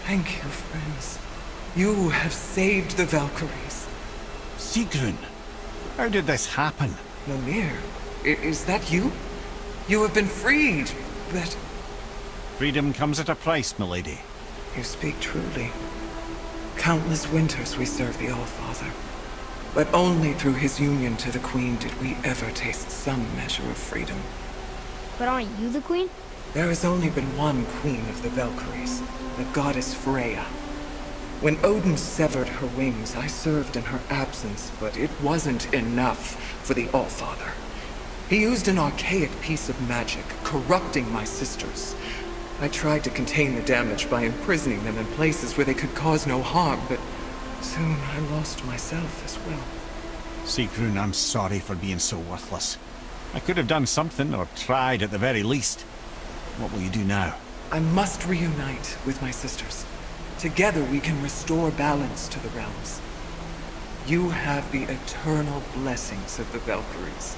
Thank you, friends. You have saved the Valkyries. Sigrun, how did this happen? Mimir, is that you? You have been freed, but... Freedom comes at a price, milady. You speak truly. Countless winters we serve the Allfather. But only through his union to the Queen did we ever taste some measure of freedom. But aren't you the queen? There has only been one Queen of the Valkyries, the goddess Freya. When Odin severed her wings, I served in her absence, but it wasn't enough for the Allfather. He used an archaic piece of magic, corrupting my sisters. I tried to contain the damage by imprisoning them in places where they could cause no harm, but soon I lost myself as well. Sigrun, I'm sorry for being so worthless. I could have done something, or tried at the very least. What will you do now? I must reunite with my sisters. Together we can restore balance to the realms. You have the eternal blessings of the Valkyries.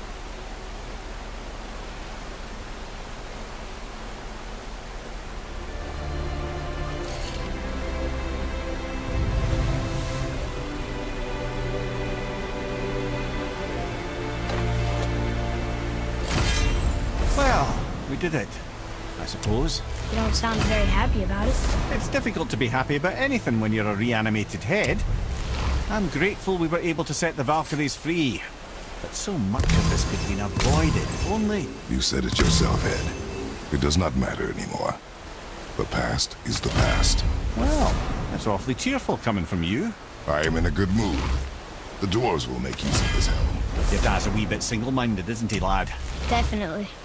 Well, we did it, I suppose. You don't sound very happy about it. It's difficult to be happy about anything when you're a reanimated head. I'm grateful we were able to set the Valkyries free. But so much of this could have been avoided if only... You said it yourself, Ed. It does not matter anymore. The past is the past. Well, that's awfully cheerful coming from you. I am in a good mood. The dwarves will make use of this helm. Your dad's a wee bit single-minded, isn't he, lad? Definitely.